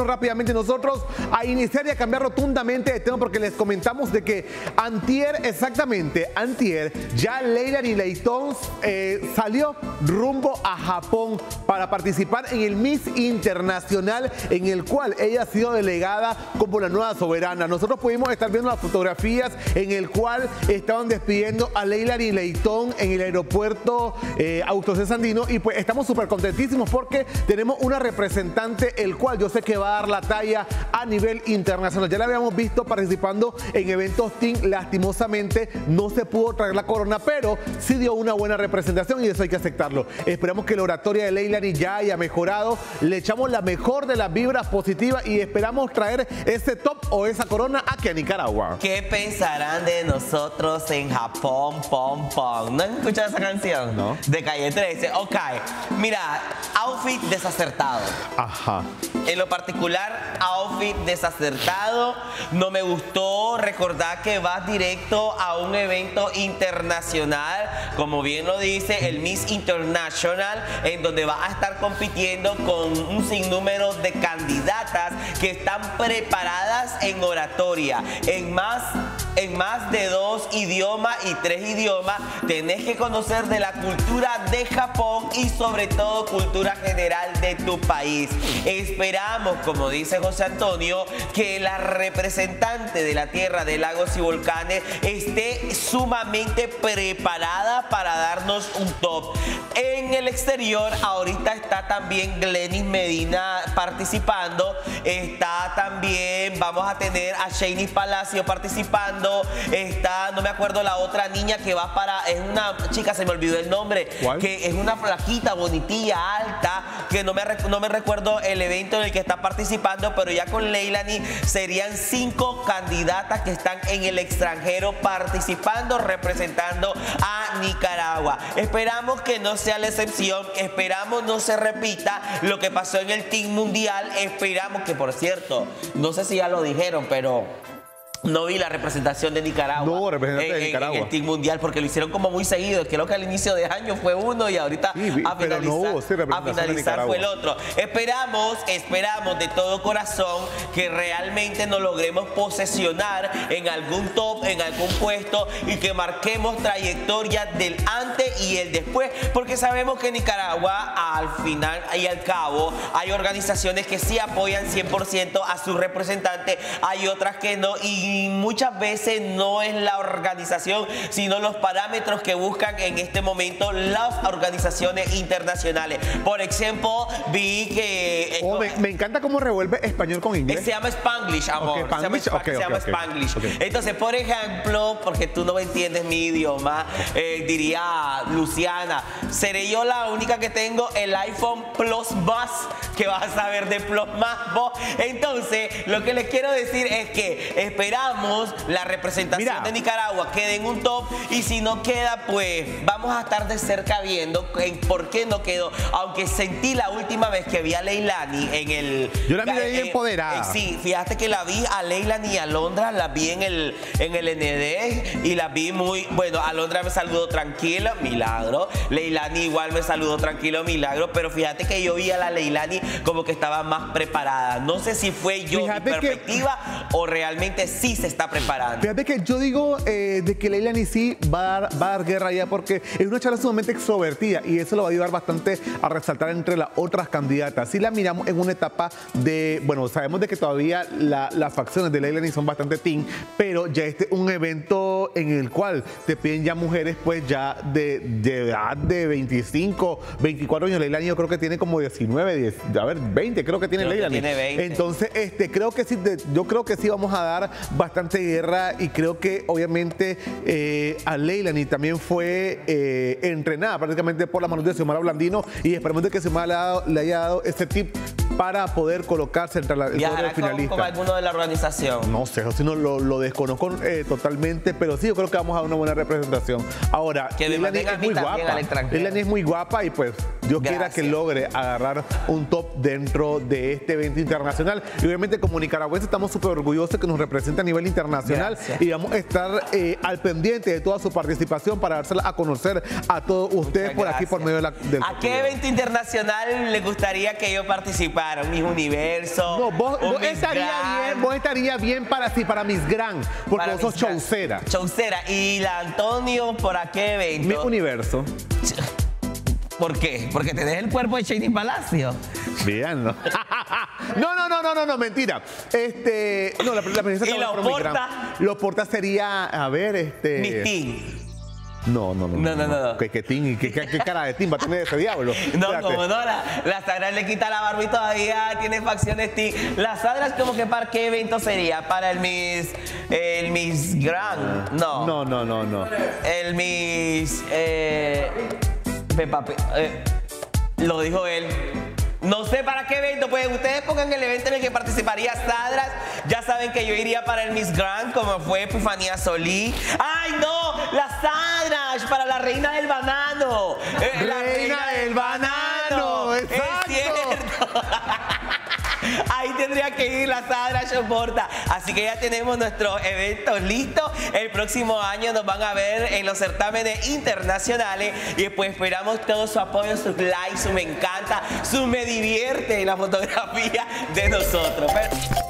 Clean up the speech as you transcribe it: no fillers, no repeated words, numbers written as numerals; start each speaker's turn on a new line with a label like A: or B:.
A: rápidamente nosotros a iniciar y a cambiar rotundamente de tema porque les comentamos de que antier, ya Leilani Leitón salió rumbo a Japón para participar en el Miss Internacional, en el cual ella ha sido delegada como la nueva soberana. Nosotros pudimos estar viendo las fotografías en el cual estaban despidiendo a Leilani Leitón en el aeropuerto Augusto César Sandino, y pues estamos súper contentísimos porque tenemos una representante el cual yo sé que va a dar la talla a nivel internacional. Ya la habíamos visto participando en eventos team, lastimosamente no se pudo traer la corona, pero sí dio una buena representación y eso hay que aceptarlo. Esperamos que la oratoria de Leilani ya haya mejorado, le echamos la mejor de las vibras positivas y esperamos traer ese top o esa corona aquí a Nicaragua.
B: ¿Qué pensarán de nosotros en Japón, pom, pom? ¿No han escuchado esa canción?
A: No.
B: De Calle 13. Ok, mira, outfit desacertado.
A: Ajá.
B: En lo particular, outfit desacertado. No me gustó. Recordar que vas directo a un evento internacional, como bien lo dice el Miss International, en donde vas a estar compitiendo con un sinnúmero de candidatas que están preparadas en oratoria, en más de 2 idiomas y 3 idiomas. Tenés que conocer de la cultura de Japón y sobre todo cultura general de tu país. Esperamos, como dice José Antonio, que la representante de la tierra de lagos y volcanes esté sumamente preparada para darnos un top. En el exterior ahorita está también Glenis Medina participando, está también, vamos a tener a Shanice Palacio participando, está, no me acuerdo la otra niña que va para, es una chica, se me olvidó el nombre.
A: ¿Cuál?
B: Que es una flaquita, bonitilla, alta, que no me recuerdo el evento en el que está participando, pero ya con Leilani serían 5 candidatas que están en el extranjero participando, representando a Nicaragua. Esperamos que no sea la excepción, esperamos no se repita lo que pasó en el Team Mundial, esperamos que, por cierto, no sé si ya lo dijeron, pero no vi la representación de Nicaragua.
A: No, representante de Nicaragua.
B: En el Team Mundial, porque lo hicieron como muy seguido. Creo que al inicio de año fue uno y ahorita
A: sí,
B: a finalizar fue el otro. Esperamos de todo corazón que realmente nos logremos posesionar en algún top, en algún puesto y que marquemos trayectoria del antes y el después, porque sabemos que Nicaragua al final y al cabo hay organizaciones que sí apoyan 100% a su representante, hay otras que no, y muchas veces no es la organización, sino los parámetros que buscan en este momento las organizaciones internacionales. Por ejemplo, vi que...
A: me encanta cómo revuelve español con inglés.
B: Se llama Spanglish, amor.
A: Okay,
B: se llama Spanglish. Okay. Entonces, por ejemplo, porque tú no entiendes mi idioma, diría Luciana, seré yo la única que tengo el iPhone Plus Más, que vas a saber de Plus Más vos. Entonces, lo que les quiero decir es que esperamos la representación de Nicaragua quede en un top, y si no queda, pues vamos a estar de cerca viendo por qué no quedó. Aunque sentí la última vez que vi a Leilani en el...
A: Yo la vi bien empoderada.
B: Sí, fíjate que la vi a Leilani y a Alondra, la vi en el ND y la vi muy... Bueno, Alondra me saludó tranquila, milagro. Leilani igual me saludó tranquilo, milagro. Pero fíjate que yo vi a la Leilani como que estaba más preparada. No sé si fue yo mi perspectiva o realmente sí se está preparando.
A: Fíjate que yo digo de que Leilani sí va a dar guerra ya, porque es una charla sumamente extrovertida y eso lo va a ayudar bastante a resaltar entre las otras candidatas. Si la miramos en una etapa de, bueno, sabemos de que todavía las facciones de Leilani son bastante teen, pero ya este es un evento en el cual te piden ya mujeres pues ya de edad de 25, 24 años. Leilani yo creo que tiene como 19, 20 creo que tiene Leilani.
B: Tiene 20.
A: Entonces, creo que sí, yo creo que sí vamos a dar bastante guerra, y creo que obviamente a Leilani también fue entrenada prácticamente por la mano de Xiomara Blandino, y esperemos de que Xiomara le haya dado este tip para poder colocarse entre el cuadro finalista.
B: ¿Con alguno de la organización?
A: No sé, si no lo desconozco totalmente, pero sí sí, yo creo que vamos a dar una buena representación. Ahora,
B: que me
A: Leilani
B: manden a
A: es
B: mí
A: muy
B: también al
A: guapa.
B: extranjero.
A: Leilani es muy guapa y pues Dios quiera que
B: Gracias.
A: logre agarrar un top dentro de este evento internacional. Y obviamente como nicaragüenses estamos súper orgullosos que nos represente a nivel internacional.
B: Gracias.
A: Y vamos a estar al pendiente de toda su participación para dársela a conocer a todos ustedes por aquí, por medio de del
B: ¿A qué evento internacional le gustaría que yo participara? ¿Un Miss Universo?
A: No, vos
B: Miss
A: estaría
B: Grand?
A: bien, vos estaría bien para Miss Grand, porque
B: Para
A: vos sos
B: Miss Grand.
A: chaucera.
B: Chaucera. ¿Y la Antonio por a qué evento?
A: Mi universo.
B: ¿Por qué? Porque tenés el cuerpo de Shady Palacio.
A: Bien, ¿no? No, mentira. No, la princesa
B: ¿Y
A: está
B: la
A: por Miss
B: Oporta?
A: Grand. Lo Porta sería, a ver,
B: Miss Teen.
A: No.
B: No.
A: ¿Qué cara de Tim va a tener ese diablo?
B: No,
A: Espérate.
B: como no, la Sadra le quita la barba y todavía tiene facciones teen. La Sadra es como que para qué evento sería, para el Miss Grand. No. El Miss lo dijo él. No sé para qué evento, pues ustedes pongan el evento en el que participaría Sadras. Ya saben que yo iría para el Miss Grand, como fue Epifanía Solí. ¡Ay, no! ¡La Sadras! Para la Reina del Banano. La
A: Reina del Banano,
B: Es
A: exacto.
B: cierto. Ahí tendría que ir la Sadra Soporta. Así que ya tenemos nuestros eventos listos. El próximo año nos van a ver en los certámenes internacionales. Y después esperamos todo su apoyo, sus likes, su me encanta, su me divierte en la fotografía de nosotros.